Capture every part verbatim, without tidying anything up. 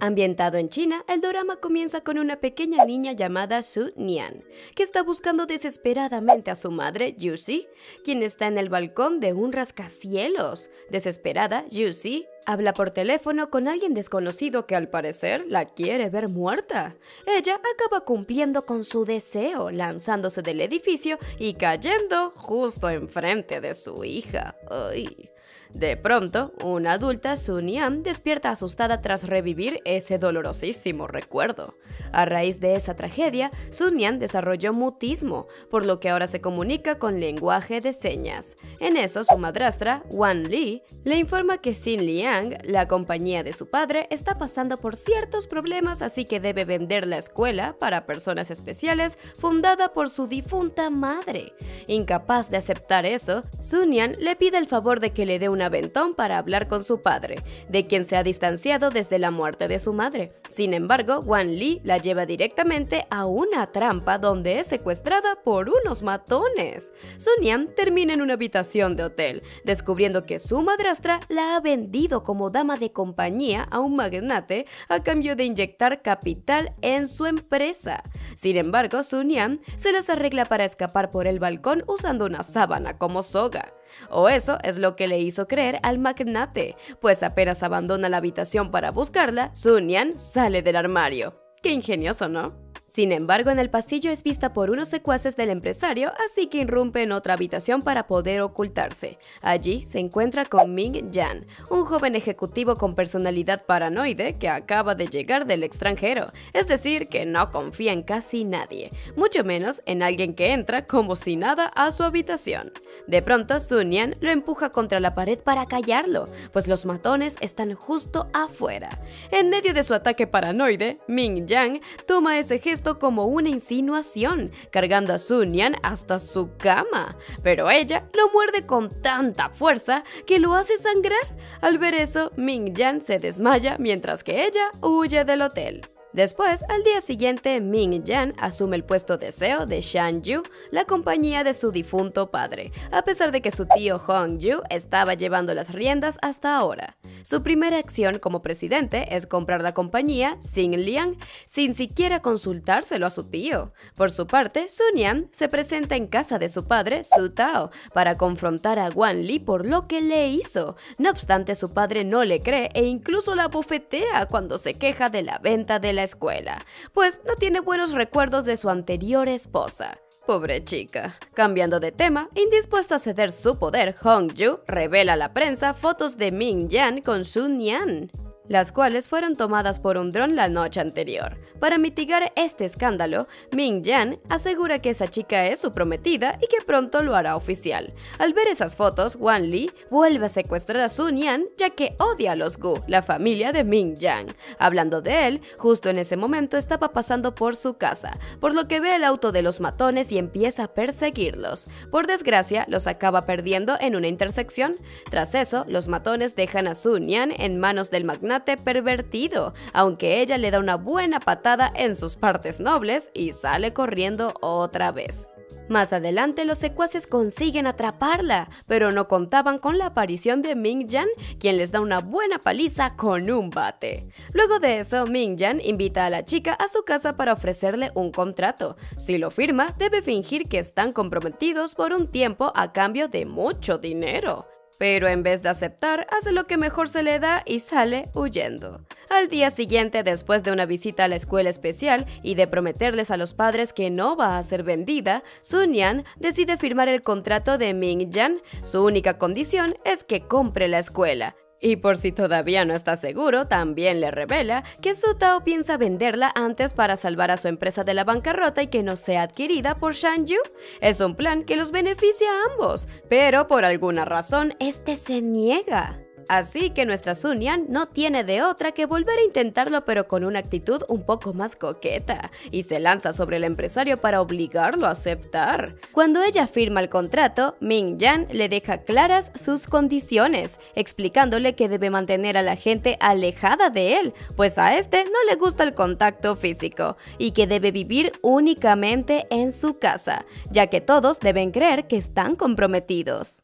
Ambientado en China, el dorama comienza con una pequeña niña llamada Su Nian, que está buscando desesperadamente a su madre, Yusi, quien está en el balcón de un rascacielos. Desesperada, Yusi habla por teléfono con alguien desconocido que al parecer la quiere ver muerta. Ella acaba cumpliendo con su deseo, lanzándose del edificio y cayendo justo enfrente de su hija. ¡Ay! De pronto, una adulta, Su Nian, despierta asustada tras revivir ese dolorosísimo recuerdo. A raíz de esa tragedia, Su Nian desarrolló mutismo, por lo que ahora se comunica con lenguaje de señas. En eso, su madrastra, Wan Li, le informa que Xin Liang, la compañía de su padre, está pasando por ciertos problemas, así que debe vender la escuela para personas especiales fundada por su difunta madre. Incapaz de aceptar eso, Su Nian le pide el favor de que le dé un aventón para hablar con su padre, de quien se ha distanciado desde la muerte de su madre. Sin embargo, Wan Li la lleva directamente a una trampa donde es secuestrada por unos matones. Su Nian termina en una habitación de hotel, descubriendo que su madrastra la ha vendido como dama de compañía a un magnate a cambio de inyectar capital en su empresa. Sin embargo, Su Nian se las arregla para escapar por el balcón usando una sábana como soga. O eso es lo que le hizo creer al magnate, pues apenas abandona la habitación para buscarla, Su Nian sale del armario. Qué ingenioso, ¿no? Sin embargo, en el pasillo es vista por unos secuaces del empresario, así que irrumpe en otra habitación para poder ocultarse. Allí se encuentra con Ming Yan, un joven ejecutivo con personalidad paranoide que acaba de llegar del extranjero, es decir, que no confía en casi nadie, mucho menos en alguien que entra como si nada a su habitación. De pronto, Su Nian lo empuja contra la pared para callarlo, pues los matones están justo afuera. En medio de su ataque paranoide, Ming Yan toma ese gesto como una insinuación, cargando a Su Nian hasta su cama, pero ella lo muerde con tanta fuerza que lo hace sangrar. Al ver eso, Ming Yan se desmaya mientras que ella huye del hotel. Después, al día siguiente, Ming Yan asume el puesto de C E O de Shanju, la compañía de su difunto padre, a pesar de que su tío Hong Yu estaba llevando las riendas hasta ahora. Su primera acción como presidente es comprar la compañía Xin Liang, sin siquiera consultárselo a su tío. Por su parte, Su Nian se presenta en casa de su padre, Su Tao, para confrontar a Wan Li por lo que le hizo. No obstante, su padre no le cree e incluso la bofetea cuando se queja de la venta de la escuela, pues no tiene buenos recuerdos de su anterior esposa. Pobre chica. Cambiando de tema, indispuesto a ceder su poder, Hong Yu revela a la prensa fotos de Ming Yan con Su Nian, las cuales fueron tomadas por un dron la noche anterior. Para mitigar este escándalo, Ming Yan asegura que esa chica es su prometida y que pronto lo hará oficial. Al ver esas fotos, Wan Li vuelve a secuestrar a Su Nian, ya que odia a los Gu, la familia de Ming Yan. Hablando de él, justo en ese momento estaba pasando por su casa, por lo que ve el auto de los matones y empieza a perseguirlos. Por desgracia, los acaba perdiendo en una intersección. Tras eso, los matones dejan a Su Nian en manos del magnate pervertido, aunque ella le da una buena patada en sus partes nobles y sale corriendo otra vez. Más adelante, los secuaces consiguen atraparla, pero no contaban con la aparición de Ming Yan, quien les da una buena paliza con un bate. Luego de eso, Ming Yan invita a la chica a su casa para ofrecerle un contrato. Si lo firma, debe fingir que están comprometidos por un tiempo a cambio de mucho dinero. Pero en vez de aceptar, hace lo que mejor se le da y sale huyendo. Al día siguiente, después de una visita a la escuela especial y de prometerles a los padres que no va a ser vendida, Su Nian decide firmar el contrato de Ming Yan. Su única condición es que compre la escuela. Y por si todavía no está seguro, también le revela que Su Tao piensa venderla antes para salvar a su empresa de la bancarrota y que no sea adquirida por Shanju. Es un plan que los beneficia a ambos, pero por alguna razón este se niega. Así que nuestra Su Nian no tiene de otra que volver a intentarlo, pero con una actitud un poco más coqueta, y se lanza sobre el empresario para obligarlo a aceptar. Cuando ella firma el contrato, Ming Yan le deja claras sus condiciones, explicándole que debe mantener a la gente alejada de él, pues a este no le gusta el contacto físico, y que debe vivir únicamente en su casa, ya que todos deben creer que están comprometidos.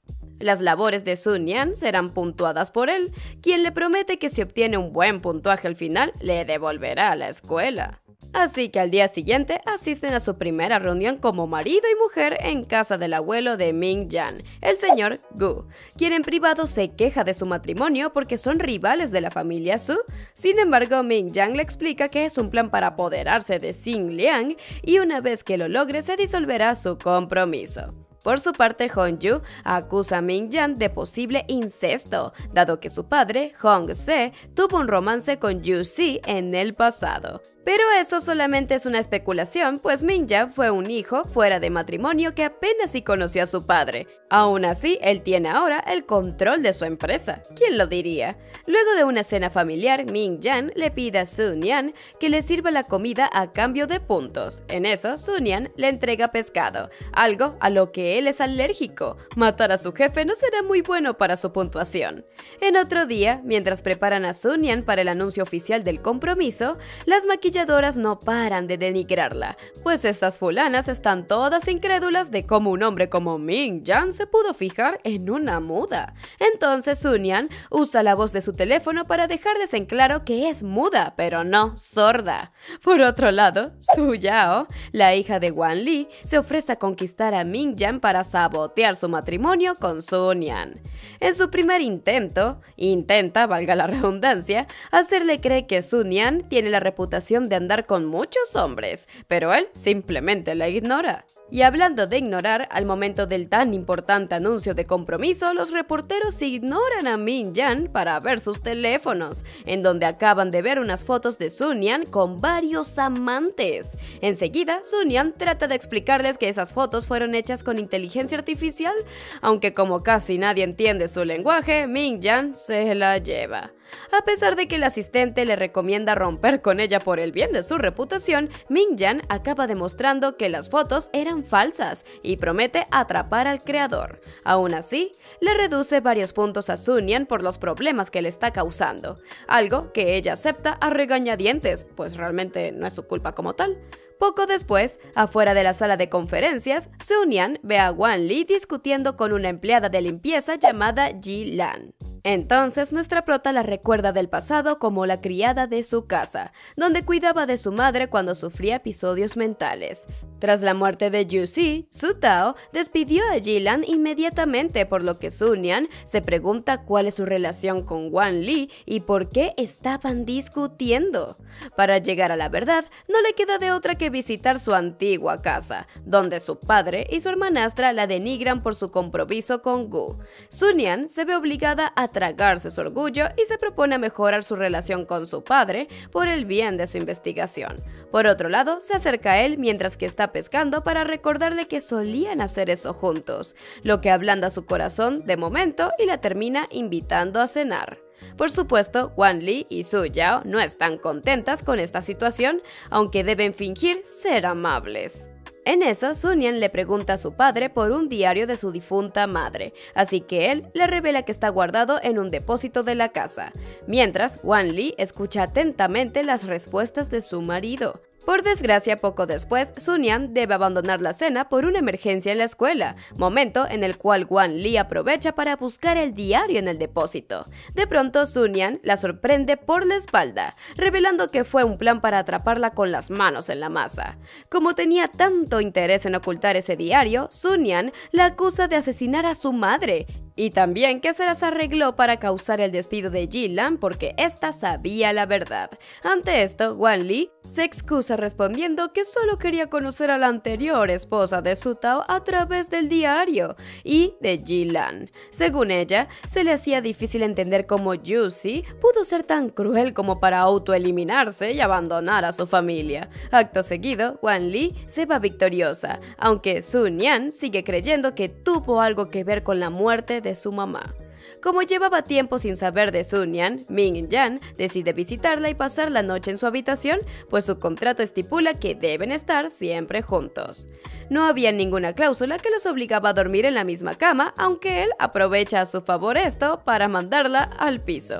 las labores de Sun-Yan serán puntuadas por él, quien le promete que si obtiene un buen puntaje al final, le devolverá a la escuela. Así que al día siguiente asisten a su primera reunión como marido y mujer en casa del abuelo de Ming-Yan, el señor Gu, quien en privado se queja de su matrimonio porque son rivales de la familia Su. Sin embargo, Ming-Yan le explica que es un plan para apoderarse de Xingliang y una vez que lo logre se disolverá su compromiso. Por su parte, Hong-yu acusa a Ming-Yan de posible incesto, dado que su padre, Hong-se, tuvo un romance con Yu-si en el pasado. Pero eso solamente es una especulación, pues Ming-Yan fue un hijo fuera de matrimonio que apenas sí conoció a su padre. Aún así, él tiene ahora el control de su empresa. ¿Quién lo diría? Luego de una cena familiar, Ming-Yan le pide a Sun-Yan que le sirva la comida a cambio de puntos. En eso, Sun-Yan le entrega pescado, algo a lo que él es alérgico. Matar a su jefe no será muy bueno para su puntuación. En otro día, mientras preparan a Sun-Yan para el anuncio oficial del compromiso, las maquilladoras no paran de denigrarla, pues estas fulanas están todas incrédulas de cómo un hombre como Ming-Yan se pudo fijar en una muda. Entonces Sun-Yan usa la voz de su teléfono para dejarles en claro que es muda, pero no sorda. Por otro lado, Su Yao, la hija de Wan Li, se ofrece a conquistar a Ming-Yan para sabotear su matrimonio con Sun-Yan. En su primer intento, intenta, valga la redundancia, hacerle creer que Sun-Yan tiene la reputación de andar con muchos hombres, pero él simplemente la ignora. Y hablando de ignorar, al momento del tan importante anuncio de compromiso, los reporteros ignoran a Ming-Yan para ver sus teléfonos, en donde acaban de ver unas fotos de Sun-Yan con varios amantes. Enseguida, Sun-Yan trata de explicarles que esas fotos fueron hechas con inteligencia artificial, aunque como casi nadie entiende su lenguaje, Ming-Yan se la lleva. A pesar de que el asistente le recomienda romper con ella por el bien de su reputación, Ming-Yan acaba demostrando que las fotos eran falsas y promete atrapar al creador. Aún así, le reduce varios puntos a Sun-Yan por los problemas que le está causando, algo que ella acepta a regañadientes, pues realmente no es su culpa como tal. Poco después, afuera de la sala de conferencias, Sun-Yan ve a Wan Li discutiendo con una empleada de limpieza llamada Ji Lan. Entonces nuestra prota la recuerda del pasado como la criada de su casa, donde cuidaba de su madre cuando sufría episodios mentales. Tras la muerte de Yu-si, Su Tao despidió a Ji Lan inmediatamente, por lo que Sun-Yan se pregunta cuál es su relación con Wan Li y por qué estaban discutiendo. Para llegar a la verdad, no le queda de otra que visitar su antigua casa, donde su padre y su hermanastra la denigran por su compromiso con Gu. Sun-Yan se ve obligada a tragarse su orgullo y se propone mejorar su relación con su padre por el bien de su investigación. Por otro lado, se acerca a él mientras que está pescando para recordarle que solían hacer eso juntos, lo que ablanda su corazón de momento y la termina invitando a cenar. Por supuesto, Wan Li y Su Yao no están contentas con esta situación, aunque deben fingir ser amables. En eso, Sun-Yan le pregunta a su padre por un diario de su difunta madre, así que él le revela que está guardado en un depósito de la casa, mientras Wan Li escucha atentamente las respuestas de su marido. Por desgracia, poco después, Sun-Yan debe abandonar la cena por una emergencia en la escuela, momento en el cual Wan Li aprovecha para buscar el diario en el depósito. De pronto, Sun-Yan la sorprende por la espalda, revelando que fue un plan para atraparla con las manos en la masa. Como tenía tanto interés en ocultar ese diario, Sun-Yan la acusa de asesinar a su madre, y también que se las arregló para causar el despido de Ji Lan porque ésta sabía la verdad. Ante esto, Wan Li se excusa respondiendo que solo quería conocer a la anterior esposa de Su Tao a través del diario y de Ji Lan. Según ella, se le hacía difícil entender cómo Yu-si pudo ser tan cruel como para autoeliminarse y abandonar a su familia. Acto seguido, Wan Li se va victoriosa, aunque Sun-Yan sigue creyendo que tuvo algo que ver con la muerte de su mamá. Como llevaba tiempo sin saber de Sun-Yan, Ming-Yan decide visitarla y pasar la noche en su habitación, pues su contrato estipula que deben estar siempre juntos. No había ninguna cláusula que los obligaba a dormir en la misma cama, aunque él aprovecha a su favor esto para mandarla al piso.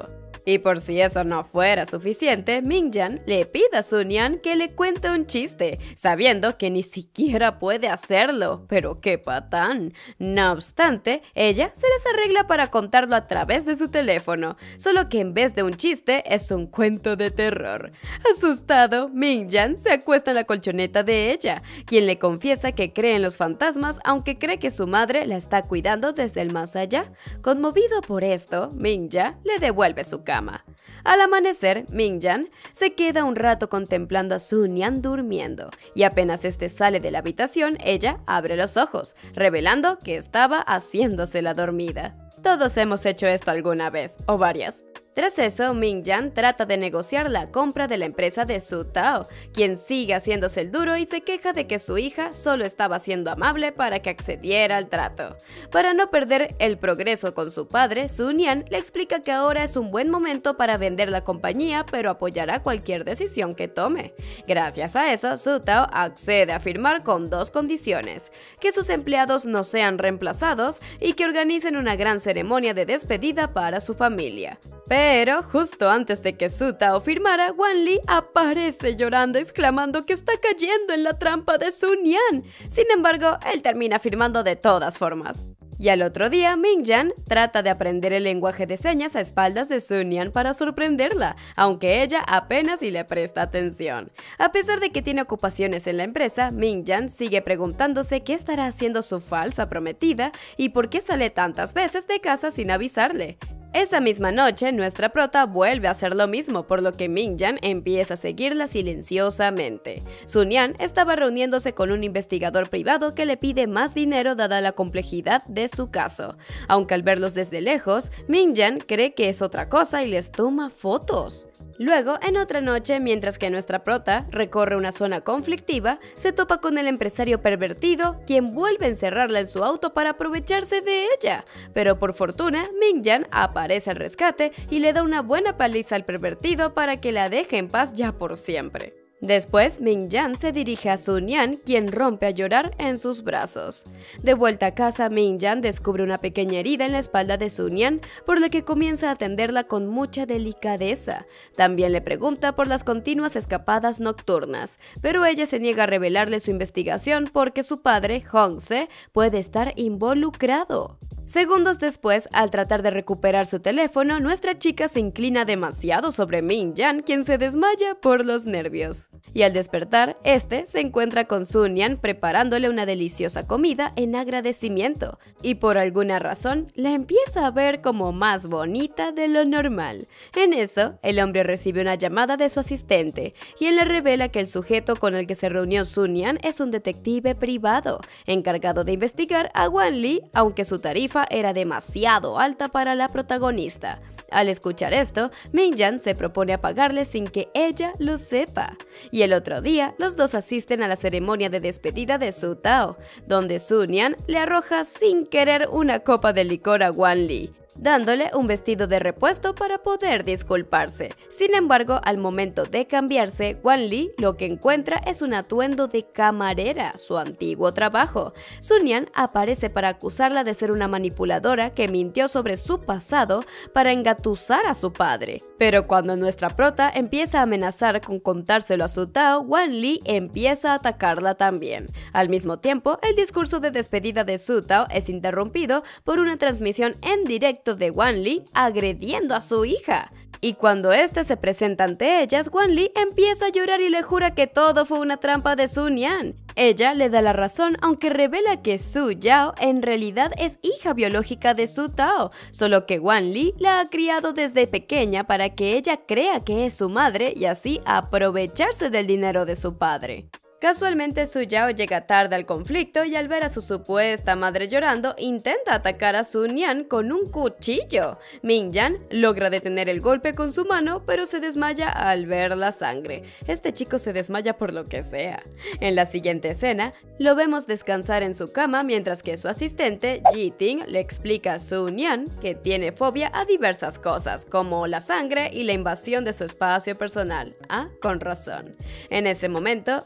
Y por si eso no fuera suficiente, Ming-yan le pide a Sun-yan que le cuente un chiste, sabiendo que ni siquiera puede hacerlo. Pero qué patán. No obstante, ella se les arregla para contarlo a través de su teléfono, solo que en vez de un chiste es un cuento de terror. Asustado, Ming-yan se acuesta en la colchoneta de ella, quien le confiesa que cree en los fantasmas, aunque cree que su madre la está cuidando desde el más allá. Conmovido por esto, Ming-ya le devuelve su cama. Al amanecer, Ming-yan se queda un rato contemplando a Sun-yan durmiendo, y apenas este sale de la habitación, ella abre los ojos, revelando que estaba haciéndose la dormida. Todos hemos hecho esto alguna vez, o varias. Tras eso, Ming-yan trata de negociar la compra de la empresa de Su Tao, quien sigue haciéndose el duro y se queja de que su hija solo estaba siendo amable para que accediera al trato. Para no perder el progreso con su padre, Sun-yan le explica que ahora es un buen momento para vender la compañía, pero apoyará cualquier decisión que tome. Gracias a eso, Su Tao accede a firmar con dos condiciones: que sus empleados no sean reemplazados y que organicen una gran ceremonia de despedida para su familia. Pero justo antes de que Su Tao firmara, Wan Li aparece llorando, exclamando que está cayendo en la trampa de Sun-yan. Sin embargo, él termina firmando de todas formas. Y al otro día, Ming-yan trata de aprender el lenguaje de señas a espaldas de Sun-yan para sorprenderla, aunque ella apenas si le presta atención. A pesar de que tiene ocupaciones en la empresa, Ming-yan sigue preguntándose qué estará haciendo su falsa prometida y por qué sale tantas veces de casa sin avisarle. Esa misma noche, nuestra prota vuelve a hacer lo mismo, por lo que Ming-yan empieza a seguirla silenciosamente. Sun-yan estaba reuniéndose con un investigador privado que le pide más dinero dada la complejidad de su caso. Aunque al verlos desde lejos, Ming-yan cree que es otra cosa y les toma fotos. Luego, en otra noche, mientras que nuestra prota recorre una zona conflictiva, se topa con el empresario pervertido, quien vuelve a encerrarla en su auto para aprovecharse de ella. Pero por fortuna, Ming-yan aparece al rescate y le da una buena paliza al pervertido para que la deje en paz ya por siempre. Después, Ming-yan se dirige a Sun-yan, quien rompe a llorar en sus brazos. De vuelta a casa, Ming-yan descubre una pequeña herida en la espalda de Sun-yan, por lo que comienza a atenderla con mucha delicadeza. También le pregunta por las continuas escapadas nocturnas, pero ella se niega a revelarle su investigación porque su padre, Hong-se, puede estar involucrado. Segundos después, al tratar de recuperar su teléfono, nuestra chica se inclina demasiado sobre Ming-yan, quien se desmaya por los nervios. Y al despertar, este se encuentra con Sun-yan preparándole una deliciosa comida en agradecimiento, y por alguna razón la empieza a ver como más bonita de lo normal. En eso, el hombre recibe una llamada de su asistente, quien le revela que el sujeto con el que se reunió Sun-yan es un detective privado, encargado de investigar a Wan Li, aunque su tarifa era demasiado alta para la protagonista. Al escuchar esto, Ming-yan se propone a pagarle sin que ella lo sepa. Y el otro día, los dos asisten a la ceremonia de despedida de Su Tao, donde Sun-yan le arroja sin querer una copa de licor a Wan Li, dándole un vestido de repuesto para poder disculparse. Sin embargo, al momento de cambiarse, Wan Li lo que encuentra es un atuendo de camarera, su antiguo trabajo. Sun-yan aparece para acusarla de ser una manipuladora que mintió sobre su pasado para engatusar a su padre. Pero cuando nuestra prota empieza a amenazar con contárselo a Su Tao, Wan Li empieza a atacarla también. Al mismo tiempo, el discurso de despedida de Su Tao es interrumpido por una transmisión en directo de Wan Li agrediendo a su hija. Y cuando éste se presenta ante ellas, Wan Li empieza a llorar y le jura que todo fue una trampa de Sun-yan. Ella le da la razón, aunque revela que Su Yao en realidad es hija biológica de Su Tao, solo que Wan Li la ha criado desde pequeña para que ella crea que es su madre y así aprovecharse del dinero de su padre. Casualmente, Su Yao llega tarde al conflicto y al ver a su supuesta madre llorando, intenta atacar a Sun-yan con un cuchillo. Ming-yan logra detener el golpe con su mano, pero se desmaya al ver la sangre. Este chico se desmaya por lo que sea. En la siguiente escena, lo vemos descansar en su cama mientras que su asistente, Ji-ting, le explica a Sun-yan que tiene fobia a diversas cosas, como la sangre y la invasión de su espacio personal. Ah, con razón. En ese momento, Ming-yan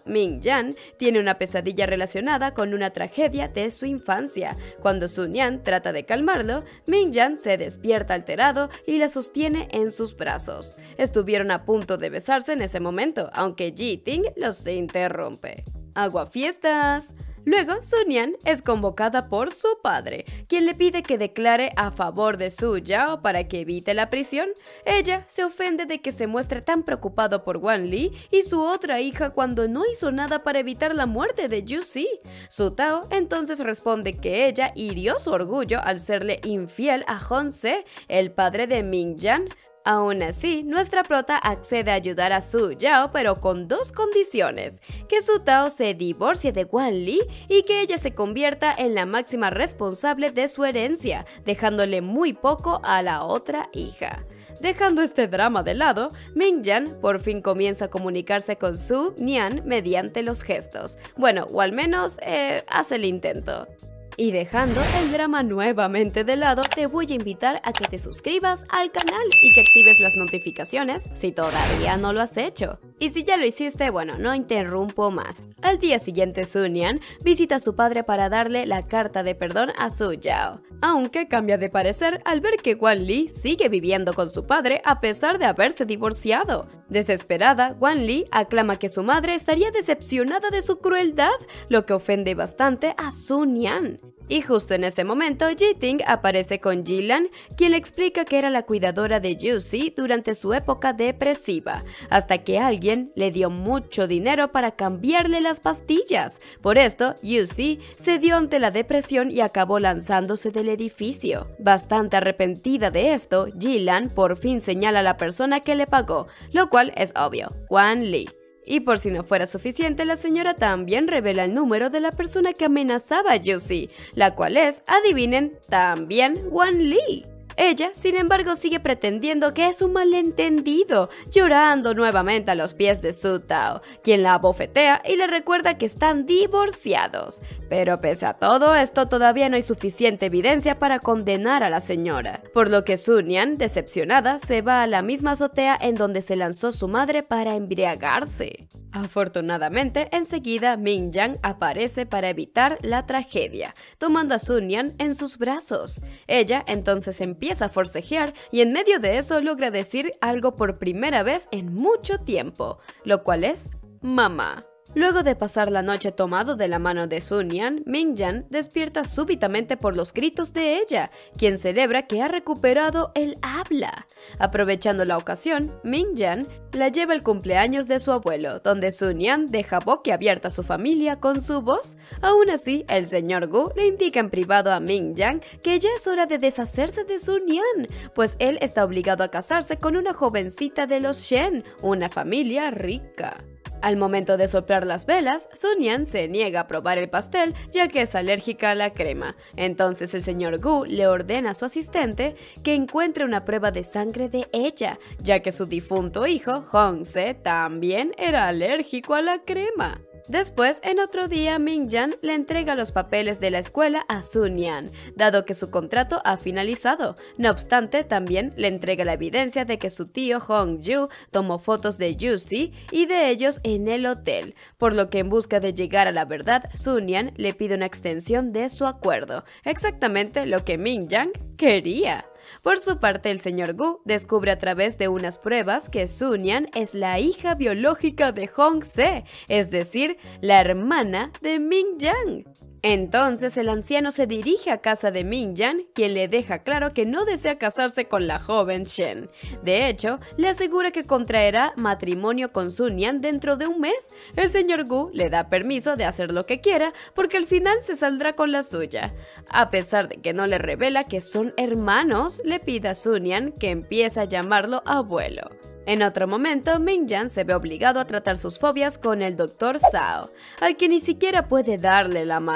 Ming-jan tiene una pesadilla relacionada con una tragedia de su infancia. Cuando Sun-yan trata de calmarlo, Ming-jan se despierta alterado y la sostiene en sus brazos. Estuvieron a punto de besarse en ese momento, aunque Ji-ting los interrumpe. ¡Aguafiestas! Luego, Sun-yan es convocada por su padre, quien le pide que declare a favor de Su Yao para que evite la prisión. Ella se ofende de que se muestre tan preocupado por Wan Li y su otra hija cuando no hizo nada para evitar la muerte de Yu-si. Su Tao entonces responde que ella hirió su orgullo al serle infiel a Hong-se, el padre de Ming-jan. Aún así, nuestra prota accede a ayudar a Su Yao, pero con dos condiciones: que Su Tao se divorcie de Wan Li y que ella se convierta en la máxima responsable de su herencia, dejándole muy poco a la otra hija. Dejando este drama de lado, Ming-jan por fin comienza a comunicarse con Su Nian mediante los gestos. Bueno, o al menos eh, hace el intento. Y dejando el drama nuevamente de lado, te voy a invitar a que te suscribas al canal y que actives las notificaciones si todavía no lo has hecho. Y si ya lo hiciste, bueno, no interrumpo más. Al día siguiente, Sun-yan visita a su padre para darle la carta de perdón a Su Yao, aunque cambia de parecer al ver que Wan Li sigue viviendo con su padre a pesar de haberse divorciado. Desesperada, Wan Li aclama que su madre estaría decepcionada de su crueldad, lo que ofende bastante a Sun-yan. Y justo en ese momento, Ji-ting aparece con Ji-lan, quien le explica que era la cuidadora de Yu-si durante su época depresiva, hasta que alguien le dio mucho dinero para cambiarle las pastillas. Por esto, Yu-si cedió ante la depresión y acabó lanzándose del edificio. Bastante arrepentida de esto, Ji-lan por fin señala a la persona que le pagó, lo cual es obvio: Wan Li. Y por si no fuera suficiente, la señora también revela el número de la persona que amenazaba a Yu-si, la cual es, adivinen, también Wan Li. Ella, sin embargo, sigue pretendiendo que es un malentendido, llorando nuevamente a los pies de Su Tao, quien la abofetea y le recuerda que están divorciados. Pero pese a todo esto, todavía no hay suficiente evidencia para condenar a la señora, por lo que Sun-yan, decepcionada, se va a la misma azotea en donde se lanzó su madre para embriagarse. Afortunadamente, enseguida Ming-jan aparece para evitar la tragedia, tomando a Sun-yan en sus brazos. Ella entonces empieza a forcejear y en medio de eso logra decir algo por primera vez en mucho tiempo, lo cual es mamá. Luego de pasar la noche tomado de la mano de Sun-yan, Ming-jan despierta súbitamente por los gritos de ella, quien celebra que ha recuperado el habla. Aprovechando la ocasión, Ming-jan la lleva al cumpleaños de su abuelo, donde Sun-yan deja boquiabierta a su familia con su voz. Aún así, el señor Gu le indica en privado a Ming-jan que ya es hora de deshacerse de Sun-yan, pues él está obligado a casarse con una jovencita de los Shen, una familia rica. Al momento de soplar las velas, Sun-yan se niega a probar el pastel ya que es alérgica a la crema. Entonces el señor Gu le ordena a su asistente que encuentre una prueba de sangre de ella, ya que su difunto hijo, Hong-se, también era alérgico a la crema. Después, en otro día, Ming-jan le entrega los papeles de la escuela a Sun-yan, dado que su contrato ha finalizado. No obstante, también le entrega la evidencia de que su tío Hong-ju tomó fotos de Yu-si y de ellos en el hotel, por lo que en busca de llegar a la verdad, Sun-yan le pide una extensión de su acuerdo, exactamente lo que Ming-jan quería. Por su parte, el señor Gu descubre a través de unas pruebas que Sun-yan es la hija biológica de Hong-se, es decir, la hermana de Ming-jan. Entonces el anciano se dirige a casa de Ming-jan, quien le deja claro que no desea casarse con la joven Shen. De hecho, le asegura que contraerá matrimonio con Sun-yan dentro de un mes. El señor Gu le da permiso de hacer lo que quiera porque al final se saldrá con la suya. A pesar de que no le revela que son hermanos, le pide a Sun-yan que empiece a llamarlo abuelo. En otro momento, Ming-jan se ve obligado a tratar sus fobias con el doctor Zhao, al que ni siquiera puede darle la mano.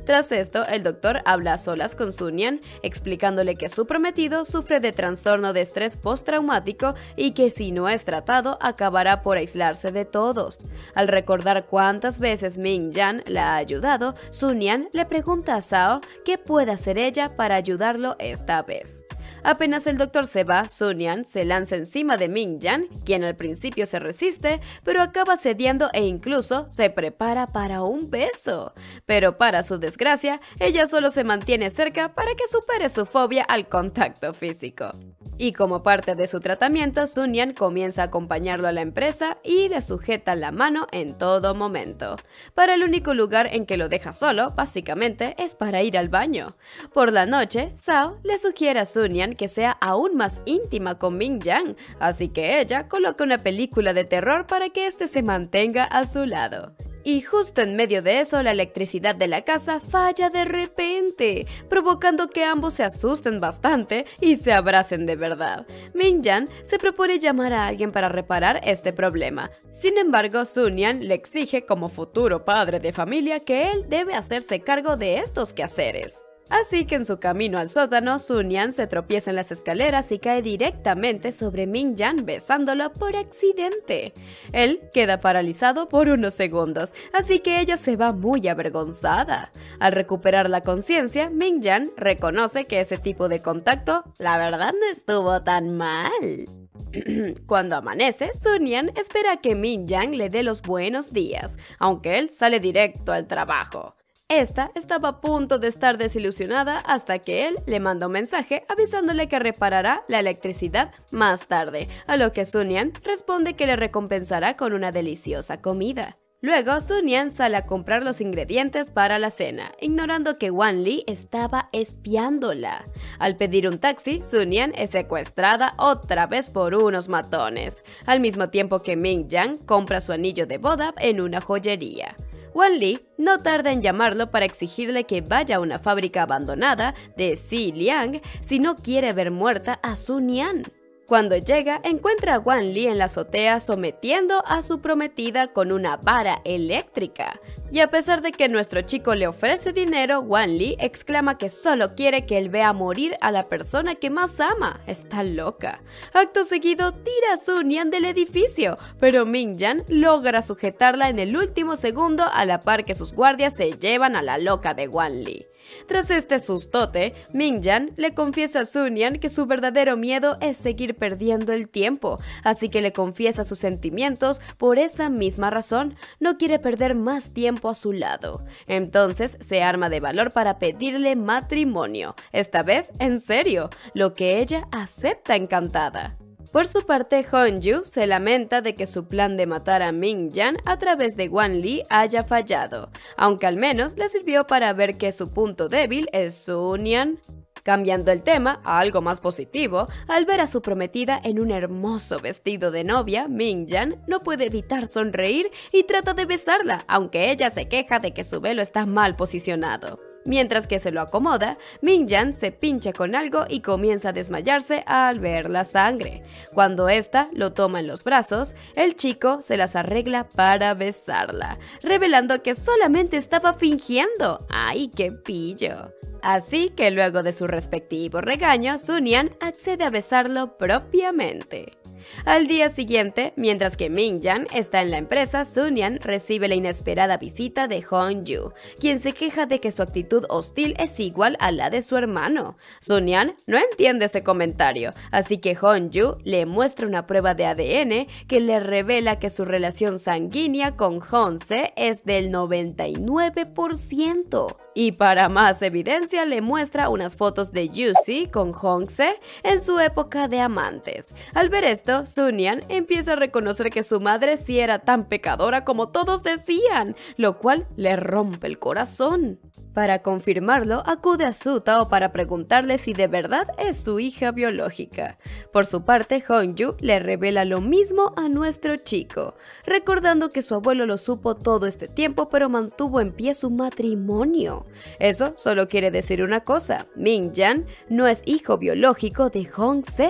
Tras esto, el doctor habla a solas con Sunyan, explicándole que su prometido sufre de trastorno de estrés postraumático y que si no es tratado, acabará por aislarse de todos. Al recordar cuántas veces Ming-yan la ha ayudado, Sunyan le pregunta a Sao qué puede hacer ella para ayudarlo esta vez. Apenas el doctor se va, Sunyan se lanza encima de Ming-yan, quien al principio se resiste, pero acaba cediendo e incluso se prepara para un beso. Pero para su desgracia, ella solo se mantiene cerca para que supere su fobia al contacto físico. Y como parte de su tratamiento, Sunyan comienza a acompañarlo a la empresa y le sujeta la mano en todo momento. Para el único lugar en que lo deja solo, básicamente, es para ir al baño. Por la noche, Sao le sugiere a Sunyan que sea aún más íntima con Ming-yan, así que ella coloca una película de terror para que éste se mantenga a su lado. Y justo en medio de eso, la electricidad de la casa falla de repente, provocando que ambos se asusten bastante y se abracen de verdad. Ming-yan se propone llamar a alguien para reparar este problema. Sin embargo, Sunyan le exige como futuro padre de familia que él debe hacerse cargo de estos quehaceres. Así que en su camino al sótano, Sunyan se tropieza en las escaleras y cae directamente sobre Ming-yan besándolo por accidente. Él queda paralizado por unos segundos, así que ella se va muy avergonzada. Al recuperar la conciencia, Ming-yan reconoce que ese tipo de contacto, la verdad, no estuvo tan mal. Cuando amanece, Sunyan espera a que Ming-yan le dé los buenos días, aunque él sale directo al trabajo. Esta estaba a punto de estar desilusionada hasta que él le manda un mensaje avisándole que reparará la electricidad más tarde, a lo que Sunyan responde que le recompensará con una deliciosa comida. Luego, Sunyan sale a comprar los ingredientes para la cena, ignorando que Wan Li estaba espiándola. Al pedir un taxi, Sunyan es secuestrada otra vez por unos matones, al mismo tiempo que Ming-yan compra su anillo de boda en una joyería. Wan Li no tarda en llamarlo para exigirle que vaya a una fábrica abandonada de Xiliang si no quiere ver muerta a Sunyan. Cuando llega, encuentra a Wan Li en la azotea sometiendo a su prometida con una vara eléctrica. Y a pesar de que nuestro chico le ofrece dinero, Wan Li exclama que solo quiere que él vea morir a la persona que más ama. Está loca. Acto seguido, tira a Sunyan del edificio, pero Ming-yan logra sujetarla en el último segundo a la par que sus guardias se llevan a la loca de Wan Li. Tras este sustote, Ming-yan le confiesa a Sunyan que su verdadero miedo es seguir perdiendo el tiempo, así que le confiesa sus sentimientos por esa misma razón, no quiere perder más tiempo a su lado. Entonces se arma de valor para pedirle matrimonio, esta vez en serio, lo que ella acepta encantada. Por su parte, Hong-ju se lamenta de que su plan de matar a Ming-yan a través de Wan Li haya fallado, aunque al menos le sirvió para ver que su punto débil es Sunyan. Cambiando el tema a algo más positivo, al ver a su prometida en un hermoso vestido de novia, Ming-yan no puede evitar sonreír y trata de besarla, aunque ella se queja de que su velo está mal posicionado. Mientras que se lo acomoda, Ming-yan se pincha con algo y comienza a desmayarse al ver la sangre. Cuando ésta lo toma en los brazos, el chico se las arregla para besarla, revelando que solamente estaba fingiendo. ¡Ay, qué pillo! Así que luego de su respectivo regaño, Sunyan accede a besarlo propiamente. Al día siguiente, mientras que Ming-yan está en la empresa, Sunyan recibe la inesperada visita de Hong-ju, quien se queja de que su actitud hostil es igual a la de su hermano. Sunyan no entiende ese comentario, así que Hong-ju le muestra una prueba de A D N que le revela que su relación sanguínea con Hong-se es del noventa y nueve por ciento. Y para más evidencia le muestra unas fotos de Yusi con Hong-se en su época de amantes. Al ver esto, Sunyan empieza a reconocer que su madre sí era tan pecadora como todos decían, lo cual le rompe el corazón. Para confirmarlo, acude a Su Tao para preguntarle si de verdad es su hija biológica. Por su parte, Hong-ju le revela lo mismo a nuestro chico, recordando que su abuelo lo supo todo este tiempo pero mantuvo en pie su matrimonio. Eso solo quiere decir una cosa: Ming-yan no es hijo biológico de Hong-se.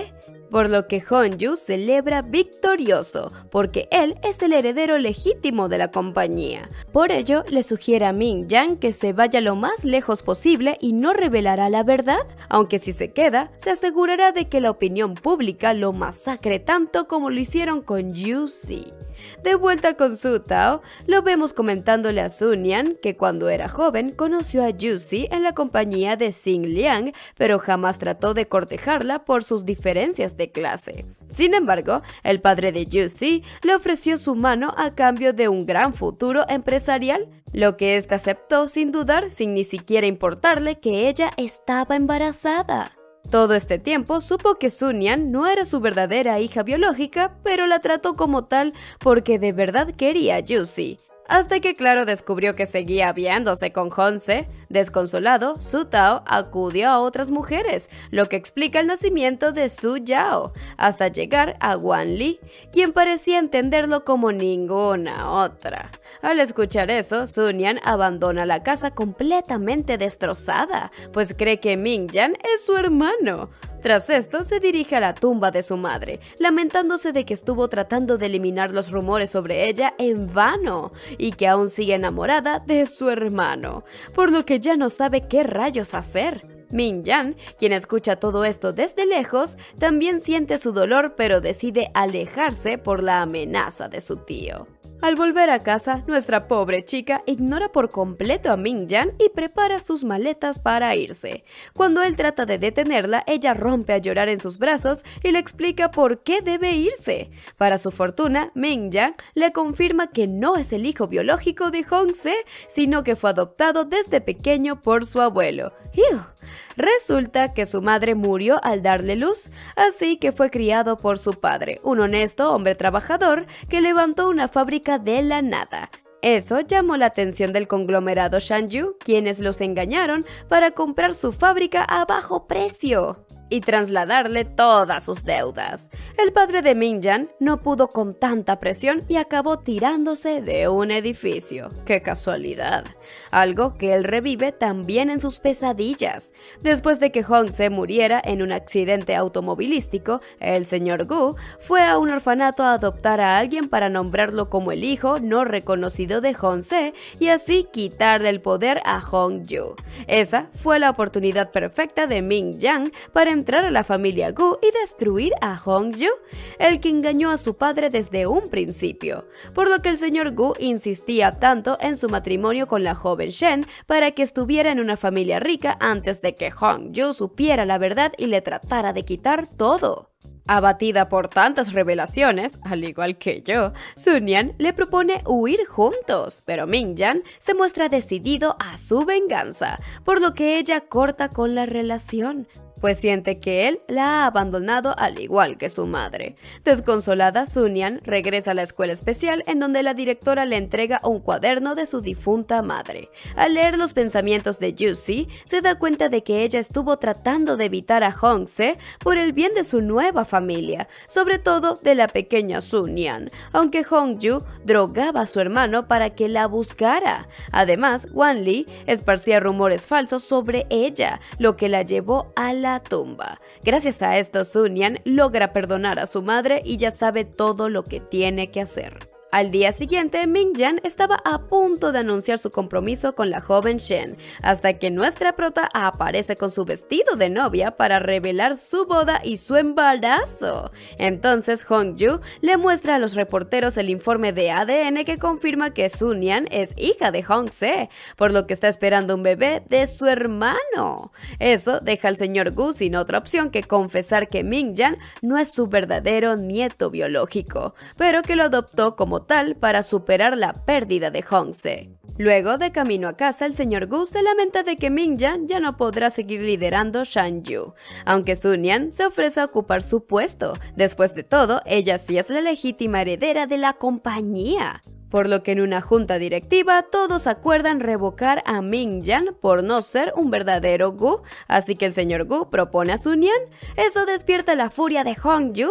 por lo que Hongju celebra victorioso, porque él es el heredero legítimo de la compañía. Por ello, le sugiere a Ming-yan que se vaya lo más lejos posible y no revelará la verdad, aunque si se queda, se asegurará de que la opinión pública lo masacre tanto como lo hicieron con Yu-si. De vuelta con Su Tao, lo vemos comentándole a Sun-yan que cuando era joven conoció a Yu-si en la compañía de Xin Liang, pero jamás trató de cortejarla por sus diferencias de clase. Sin embargo, el padre de Yu-si le ofreció su mano a cambio de un gran futuro empresarial, lo que ésta aceptó sin dudar, sin ni siquiera importarle que ella estaba embarazada. Todo este tiempo supo que Sun-yan no era su verdadera hija biológica, pero la trató como tal porque de verdad quería a Yu-si. Hasta que claro descubrió que seguía viéndose con Hong-se. Desconsolado, Su Tao acudió a otras mujeres, lo que explica el nacimiento de Su Yao, hasta llegar a Wan Li, quien parecía entenderlo como ninguna otra. Al escuchar eso, Sun-yan abandona la casa completamente destrozada, pues cree que Ming-yan es su hermano. Tras esto, se dirige a la tumba de su madre, lamentándose de que estuvo tratando de eliminar los rumores sobre ella en vano y que aún sigue enamorada de su hermano, por lo que ya no sabe qué rayos hacer. Ming-yan, quien escucha todo esto desde lejos, también siente su dolor, pero decide alejarse por la amenaza de su tío. Al volver a casa, nuestra pobre chica ignora por completo a Ming-yan y prepara sus maletas para irse. Cuando él trata de detenerla, ella rompe a llorar en sus brazos y le explica por qué debe irse. Para su fortuna, Ming-yan le confirma que no es el hijo biológico de Hong-se, sino que fue adoptado desde pequeño por su abuelo. ¡Iu! Resulta que su madre murió al darle luz, así que fue criado por su padre, un honesto hombre trabajador que levantó una fábrica de la nada. Eso llamó la atención del conglomerado Shanyu, quienes los engañaron para comprar su fábrica a bajo precio y trasladarle todas sus deudas. El padre de Ming-yan no pudo con tanta presión y acabó tirándose de un edificio. ¡Qué casualidad! Algo que él revive también en sus pesadillas. Después de que Hong-se muriera en un accidente automovilístico, el señor Gu fue a un orfanato a adoptar a alguien para nombrarlo como el hijo no reconocido de Hong-se y así quitarle el poder a Hong-ju. Esa fue la oportunidad perfecta de Ming-yan para entrar a la familia Gu y destruir a Hong-ju, el que engañó a su padre desde un principio, por lo que el señor Gu insistía tanto en su matrimonio con la joven Shen para que estuviera en una familia rica antes de que Hong-ju supiera la verdad y le tratara de quitar todo. Abatida por tantas revelaciones, al igual que yo, Sun-yan le propone huir juntos, pero Ming-yan se muestra decidido a su venganza, por lo que ella corta con la relación, pues siente que él la ha abandonado al igual que su madre. Desconsolada, Sun-yan regresa a la escuela especial en donde la directora le entrega un cuaderno de su difunta madre. Al leer los pensamientos de Yu-si, se da cuenta de que ella estuvo tratando de evitar a Hong-se por el bien de su nueva familia, sobre todo de la pequeña Sun-yan, aunque Hong-ju drogaba a su hermano para que la buscara. Además, Wan Li esparcía rumores falsos sobre ella, lo que la llevó a la la tumba. Gracias a esto, Sun-yan logra perdonar a su madre y ya sabe todo lo que tiene que hacer. Al día siguiente, Ming-yan estaba a punto de anunciar su compromiso con la joven Shen, hasta que nuestra prota aparece con su vestido de novia para revelar su boda y su embarazo. Entonces Hong-ju le muestra a los reporteros el informe de A D N que confirma que Sun-yan es hija de Hong-se, por lo que está esperando un bebé de su hermano. Eso deja al señor Gu sin otra opción que confesar que Ming-yan no es su verdadero nieto biológico, pero que lo adoptó como tal para superar la pérdida de Hong-se. Luego, de camino a casa, el señor Gu se lamenta de que Ming-yan ya no podrá seguir liderando Shanyu, aunque Sun-yan se ofrece a ocupar su puesto. Después de todo, ella sí es la legítima heredera de la compañía. Por lo que en una junta directiva todos acuerdan revocar a Ming-yan por no ser un verdadero Gu, así que el señor Gu propone a Sun-yan. Eso despierta la furia de Hong-ju,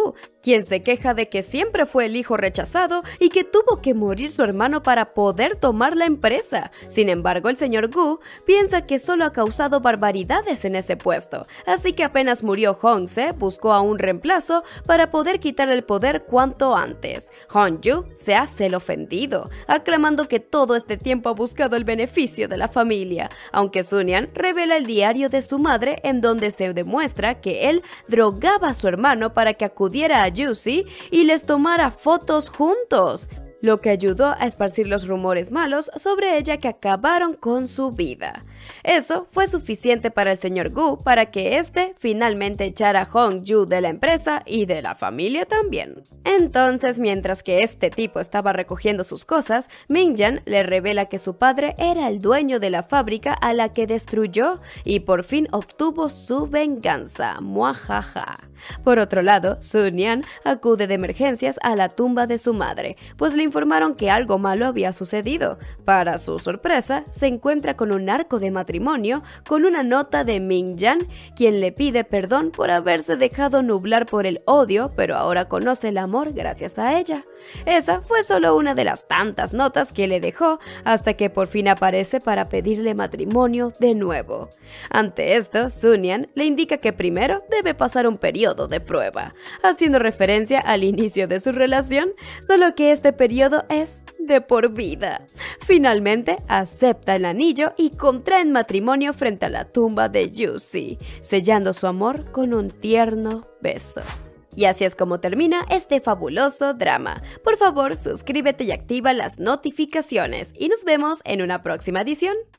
quien se queja de que siempre fue el hijo rechazado y que tuvo que morir su hermano para poder tomar la empresa. Sin embargo, el señor Gu piensa que solo ha causado barbaridades en ese puesto, así que apenas murió Hong-se, buscó a un reemplazo para poder quitarle el poder cuanto antes. Hong-ju se hace el ofendido, aclamando que todo este tiempo ha buscado el beneficio de la familia, aunque Sunyan revela el diario de su madre en donde se demuestra que él drogaba a su hermano para que acudiera a Juicy y les tomara fotos juntos, lo que ayudó a esparcir los rumores malos sobre ella que acabaron con su vida. Eso fue suficiente para el señor Gu para que éste finalmente echara a Hong-ju de la empresa y de la familia también. Entonces, mientras que este tipo estaba recogiendo sus cosas, Ming-yan le revela que su padre era el dueño de la fábrica a la que destruyó y por fin obtuvo su venganza. Muajaja. Por otro lado, Sunyan acude de emergencias a la tumba de su madre, pues le informaron que algo malo había sucedido. Para su sorpresa, se encuentra con un arco de matrimonio con una nota de Ming-yan, quien le pide perdón por haberse dejado nublar por el odio, pero ahora conoce el amor gracias a ella. Esa fue solo una de las tantas notas que le dejó, hasta que por fin aparece para pedirle matrimonio de nuevo. Ante esto, Sunyan le indica que primero debe pasar un periodo de prueba, haciendo referencia al inicio de su relación, solo que este periodo es de por vida. Finalmente, acepta el anillo y contraen matrimonio frente a la tumba de Juicy, sellando su amor con un tierno beso. Y así es como termina este fabuloso drama. Por favor, suscríbete y activa las notificaciones y nos vemos en una próxima edición.